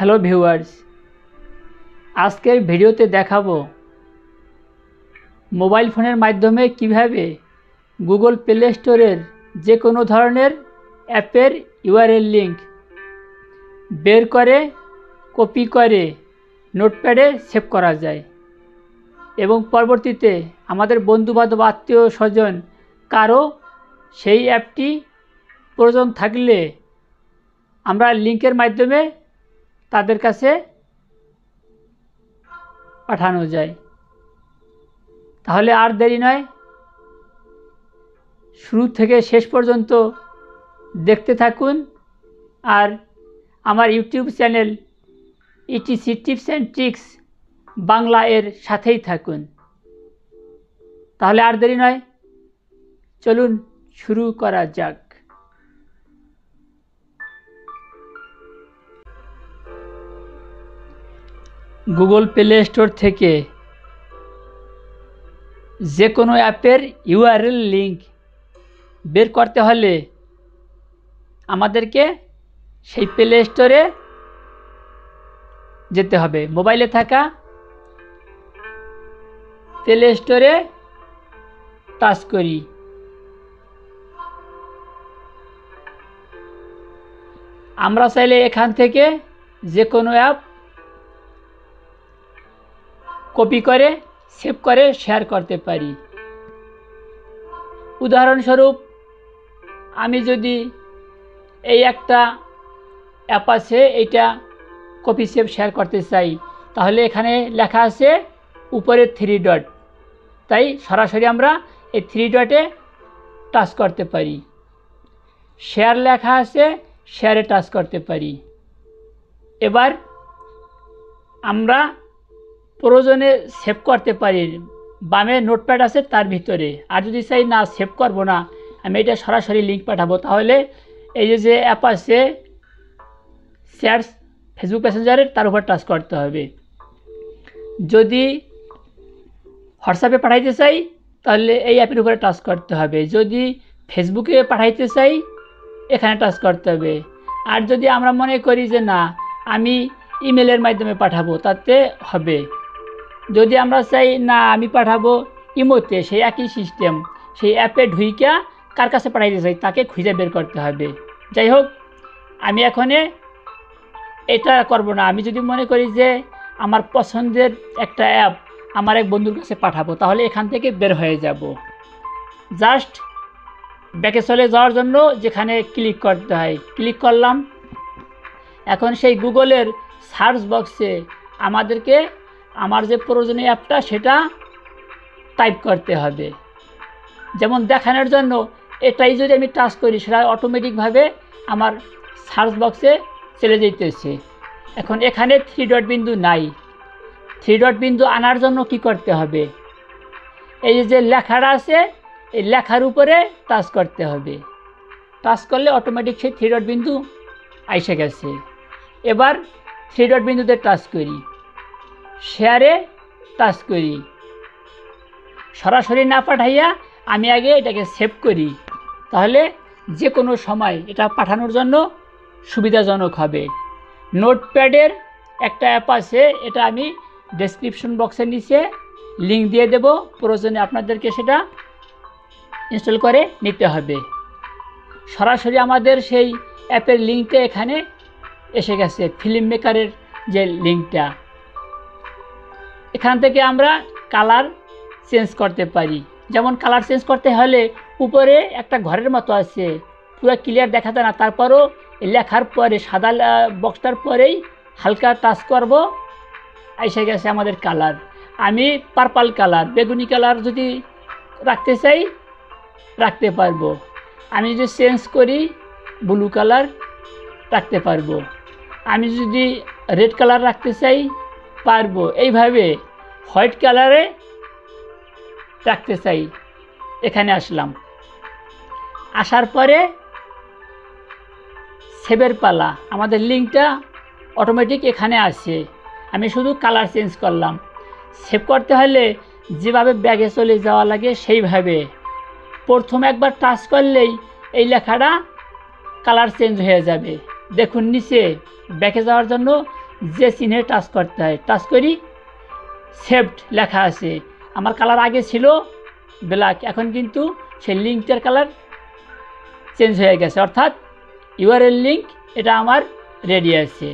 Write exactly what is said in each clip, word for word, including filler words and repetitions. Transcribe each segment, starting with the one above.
Hello viewers, আজকের ভিডিওতে দেখাবো মোবাইল ফোনের মাধ্যমে কিভাবে গুগল প্লে স্টোরের যে কোনো ধরনের অ্যাপের ইউআরএল লিঙ্ক বের করে কপি করে নোটপ্যাডে সেভ করা যায় এবং পরবর্তীতে আমাদের বন্ধুবান্ধব আত্মীয় স্বজন কারো সেই অ্যাপটি প্রয়োজন থাকলে আমরা লিঙ্কের মাধ্যমে তাদের কাছে পাঠানো যায়। তাহলে আর দেরি নয়, শুরু থেকে শেষ পর্যন্ত দেখতে থাকুন আর আমার YouTube channel ETC tips and tricks Bangla এর সাথেই থাকুন। তাহলে আর দেরি নয়, চলুন শুরু করা যাক। গুগল প্লে স্টোর থেকে যে কোনো অ্যাপের ইউআরএল লিঙ্ক বের করতে হলে আমাদেরকে সেই প্লে স্টোরে যেতে হবে। মোবাইলে থাকা প্লে স্টোরে টাচ করি। আমরা চাইলে এখান থেকে যে কোনো অ্যাপ কপি করে সেভ করে শেয়ার করতে পারি। উদাহরণস্বরূপ আমি যদি এই একটা অ্যাপ আছে, এইটা কপি সেভ শেয়ার করতে চাই, তাহলে এখানে লেখা আছে উপরে থ্রি ডট, তাই সরাসরি আমরা এই থ্রি ডটে টাচ করতে পারি। শেয়ার লেখা আছে, শেয়ারে টাচ করতে পারি। এবার আমরা প্রয়োজনে সেভ করতে পারি, বামে নোটপ্যাড আছে তার ভিতরে। আর যদি চাই না সেভ করব না, আমি এটা সরাসরি লিঙ্ক পাঠাবো, তাহলে এই যে যে অ্যাপ আছে শেয়ারস ফেসবুক মেসেঞ্জারের, তার উপর টাচ করতে হবে। যদি হোয়াটসঅ্যাপে পাঠাইতে চাই তাহলে এই অ্যাপের উপরে টাচ করতে হবে। যদি ফেসবুকে পাঠাইতে চাই এখানে টাচ করতে হবে। আর যদি আমরা মনে করি যে না আমি ইমেলের মাধ্যমে পাঠাবো, তাতে হবে। যদি আমরা চাই না আমি পাঠাবো ইমোতে, সেই একই সিস্টেম, সেই অ্যাপে ঢুইকা কার কাছে পাঠাইতে চাই তাকে খুঁজে বের করতে হবে। যাই হোক, আমি এখানে এটা করব না। আমি যদি মনে করি যে আমার পছন্দের একটা অ্যাপ আমার এক বন্ধুর কাছে পাঠাবো, তাহলে এখান থেকে বের হয়ে যাব। জাস্ট ব্যাকে চলে যাওয়ার জন্য যেখানে ক্লিক করতে হয় ক্লিক করলাম। এখন সেই গুগলের সার্চ বক্সে আমাদেরকে আমার যে প্রয়োজনীয় অ্যাপটা সেটা টাইপ করতে হবে। যেমন দেখানোর জন্য এটাই যদি আমি টাচ করি, সেটা অটোমেটিকভাবে আমার সার্চ বক্সে চলে যেতেছে। এখন এখানে থ্রি ডট বিন্দু নাই। থ্রি ডট বিন্দু আনার জন্য কি করতে হবে? এই যে লেখাটা আছে এই লেখার উপরে টাচ করতে হবে। টাচ করলে অটোমেটিক সেই থ্রি ডট বিন্দু এসে গেছে। এবার থ্রি ডট বিন্দুতে টাচ করি, শেয়ারে টাচ করি। সরাসরি না পাঠাইয়া আমি আগে এটাকে সেভ করি, তাহলে যে কোনো সময় এটা পাঠানোর জন্য সুবিধাজনক হবে। নোটপ্যাডের একটা অ্যাপ আছে, এটা আমি ডেসক্রিপশন বক্সের নিচে লিঙ্ক দিয়ে দেব, প্রয়োজনে আপনাদেরকে সেটা ইনস্টল করে নিতে হবে। সরাসরি আমাদের সেই অ্যাপের লিঙ্কটা এখানে এসে গেছে, ফিল্ম মেকারের যে লিঙ্কটা। এখান থেকে আমরা কালার চেঞ্জ করতে পারি। যেমন কালার চেঞ্জ করতে হলে উপরে একটা ঘরের মতো আছে, পুরো ক্লিয়ার দেখাতে না, তারপরও লেখার পরে সাদা বক্সটার পরেই হালকা টাচ করব, এসে গেছে আমাদের কালার। আমি পার্পল কালার, বেগুনি কালার যদি রাখতে চাই রাখতে পারবো। আমি যদি চেঞ্জ করি ব্লু কালার রাখতে পারবো। আমি যদি রেড কালার রাখতে চাই পারবো। এইভাবে হোয়াইট কালারে রাখতে চাই। এখানে আসলাম, আসার পরে সেভের পালা, আমাদের লিঙ্কটা অটোমেটিক এখানে আসে। আমি শুধু কালার চেঞ্জ করলাম। সেভ করতে হলে যেভাবে ব্যাগে চলে যাওয়া লাগে সেইভাবে প্রথম একবার টাচ করলেই এই লেখাটা কালার চেঞ্জ হয়ে যাবে। দেখুন নিচে ব্যাকে যাওয়ার জন্য যে চিহ্নে টাচ করতে হয়, টাচ করি, সেভড লেখা আছে। আমার কালার আগে ছিল ব্ল্যাক, এখন কিন্তু সেই লিঙ্কটার কালার চেঞ্জ হয়ে গেছে, অর্থাৎ ইউআরএল লিঙ্ক এটা আমার রেডি আছে।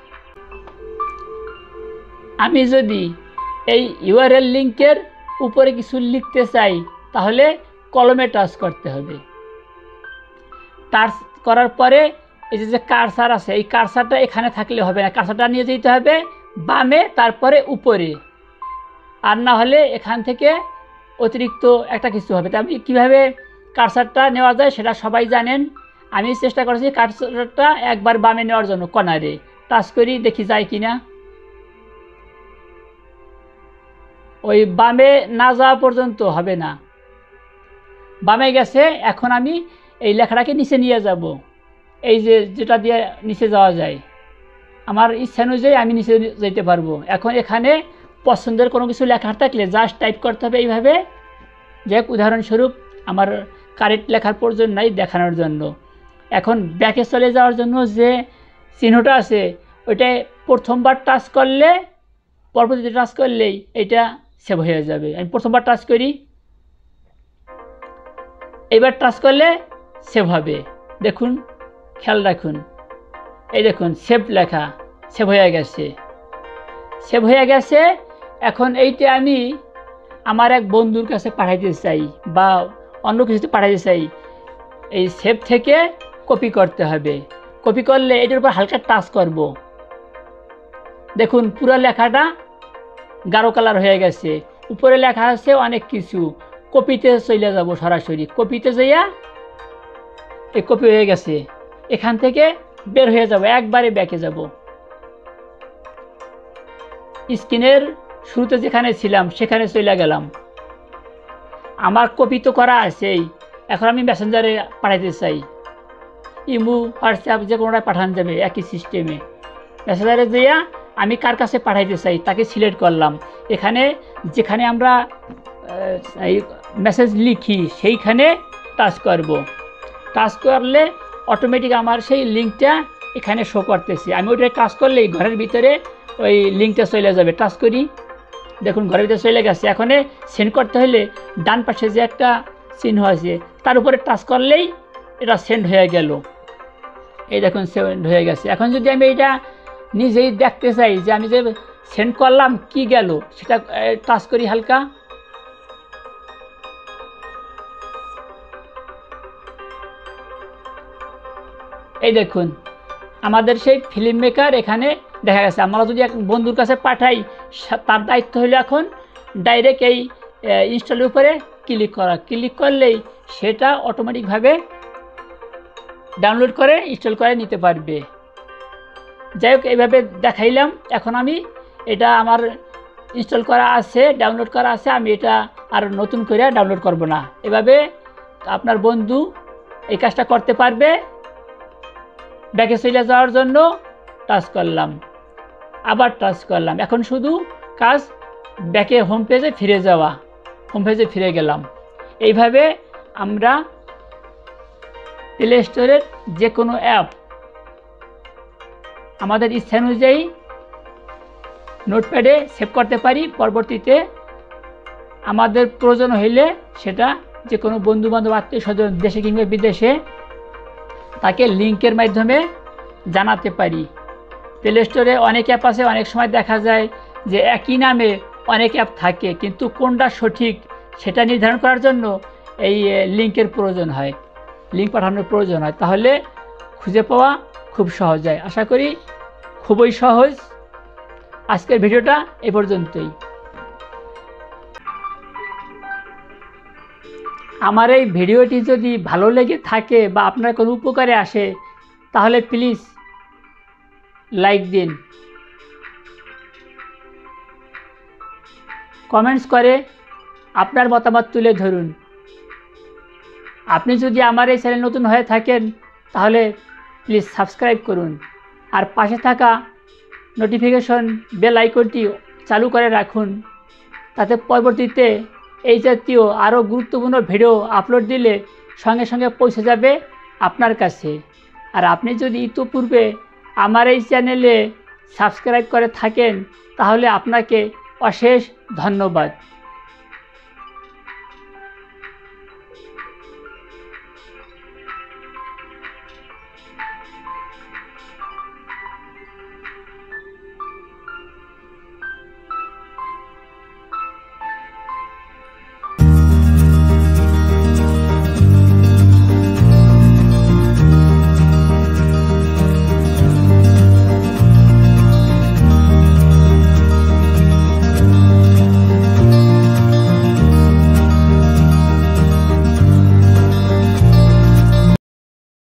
আমি যদি এই ইউআরএল লিঙ্কের উপরে কিছু লিখতে চাই তাহলে কলমে টাচ করতে হবে। টাচ করার পরে এই যে কার্সার আছে, এই কার্সারটা এখানে থাকলে হবে না, কার্সারটা নিয়ে যেতে হবে বামে, তারপরে উপরে, আর না হলে এখান থেকে অতিরিক্ত একটা কিছু হবে। তা আমি কীভাবে কার্সারটা নেওয়া যায় সেটা সবাই জানেন। আমি চেষ্টা করেছি কার্সারটা একবার বামে নেওয়ার জন্য, কর্নারে টাচ করি, দেখি যায় কি না। ওই বামে না যাওয়া পর্যন্ত হবে না, বামে গেছে। এখন আমি এই লেখাটাকে নিচে নিয়ে যাব, এই যে যেটা দিয়ে নিচে যাওয়া যায়, আমার ইচ্ছা অনুযায়ী আমি নিচে যেতে পারবো। এখন এখানে পছন্দের কোনো কিছু লেখা থাকলে জাস্ট টাইপ করতে হবে এইভাবে। যে উদাহরণস্বরূপ আমার কারেক্ট লেখার প্রয়োজন নাই, দেখানোর জন্য। এখন ব্যাকে চলে যাওয়ার জন্য যে চিহ্নটা আছে ওইটাই প্রথমবার টাচ করলে, পরবর্তীতে টাচ করলেই এটা সেভ হয়ে যাবে। আমি প্রথমবার টাচ করি, এবার টাচ করলে সেভ হবে। দেখুন, খেয়াল রাখুন, এই দেখুন সেভ লেখা সেভ হয়ে গেছে, সেভ হয়ে গেছে। এখন এইটা আমি আমার এক বন্ধুর কাছে পাঠাইতে চাই বা অন্য কিছুতে পাঠাইতে চাই, এই সেভ থেকে কপি করতে হবে। কপি করলে এটার উপর হালকা টাচ করব, দেখুন পুরো লেখাটা গাঢ় কালার হয়ে গেছে, উপরে লেখা আছে অনেক কিছু। কপিতে চলে যাব, সরাসরি কপিতে যাইয়া এই কপি হয়ে গেছে, এখান থেকে বের হয়ে যাব, একবারে ব্যাকে যাব। স্ক্রিনের শুরুতে যেখানে ছিলাম সেখানে চলে গেলাম। আমার কপি তো করা আছেই, এখন আমি মেসেঞ্জারে পাঠাইতে চাই, ইমো হোয়াটসঅ্যাপ যে কোনোটায় পাঠানো যাবে একই সিস্টেমে। মেসেঞ্জারে যাইয়া আমি কার কাছে পাঠাইতে চাই তাকে সিলেক্ট করলাম। এখানে যেখানে আমরা মেসেজ লিখি সেইখানে টাচ করব, টাচ করলে অটোমেটিক আমার সেই লিঙ্কটা এখানে শো করতেছে। আমি ওইটা টাচ করলেই ঘরের ভিতরে ওই লিঙ্কটা চলে যাবে। টাচ করি, দেখুন ঘরের ভিতরে চলে গেছে। এখন সেন্ড করতে হলে ডান পাশে যে একটা চিহ্ন আছে তার উপরে টাচ করলেই এটা সেন্ড হয়ে গেল। এই দেখুন সেন্ড হয়ে গেছে। এখন যদি আমি এটা নিজেই দেখতে চাই যে আমি যে সেন্ড করলাম কি গেল, সেটা টাচ করি হালকা, এই দেখুন আমাদের সেই ফিল্ম মেকার এখানে দেখা গেছে। আমরা যদি এক বন্ধুর কাছে পাঠাই, তার দায়িত্ব হলো এখন ডাইরেক্ট এই ইনস্টলের উপরে ক্লিক করা। ক্লিক করলেই সেটা অটোমেটিকভাবে ডাউনলোড করে ইনস্টল করে নিতে পারবে। যাই হোক, এইভাবে দেখাইলাম। এখন আমি এটা আমার ইনস্টল করা আছে, ডাউনলোড করা আছে, আমি এটা আর নতুন করে ডাউনলোড করব না। এভাবে আপনার বন্ধু এই কাজটা করতে পারবে। ব্যাকে চলে যাওয়ার জন্য টাচ করলাম, আবার টাচ করলাম। এখন শুধু কাজ ব্যাকে হোম পেজে ফিরে যাওয়া, হোম পেজে ফিরে গেলাম। এইভাবে আমরা প্লে স্টোরের যে কোনো অ্যাপ আমাদের ইচ্ছা অনুযায়ী নোটপ্যাডে সেভ করতে পারি। পরবর্তীতে আমাদের প্রয়োজন হইলে সেটা যে কোনো বন্ধুবান্ধব, আত্মীয় স্বজন, দেশে কিংবা বিদেশে, তাকে লিঙ্কের মাধ্যমে জানাতে পারি। প্লে স্টোরে অনেক অ্যাপ আছে, অনেক সময় দেখা যায় যে একই নামে অনেক অ্যাপ থাকে, কিন্তু কোনটা সঠিক সেটা নির্ধারণ করার জন্য এই লিঙ্কের প্রয়োজন হয়, লিঙ্ক পাঠানোর প্রয়োজন হয়। তাহলে খুঁজে পাওয়া খুব সহজ হয়। আশা করি খুবই সহজ। আজকের ভিডিওটা এ পর্যন্তই। আমার এই ভিডিওটি যদি ভালো লেগে থাকে বা আপনার কোনো উপকারে আসে তাহলে প্লিজ লাইক দিন, কমেন্টস করে আপনার মতামত তুলে ধরুন। আপনি যদি আমার এই চ্যানেল নতুন হয়ে থাকেন তাহলে প্লিজ সাবস্ক্রাইব করুন, আর পাশে থাকা নোটিফিকেশন বেল আইকনটি চালু করে রাখুন, তাতে পরবর্তীতে এই জাতীয় আরও গুরুত্বপূর্ণ ভিডিও আপলোড দিলে সঙ্গে সঙ্গে পৌঁছে যাবে আপনার কাছে। আর আপনি যদি ইতিপূর্বে আমার এই চ্যানেলে সাবস্ক্রাইব করে থাকেন তাহলে আপনাকে অশেষ ধন্যবাদ।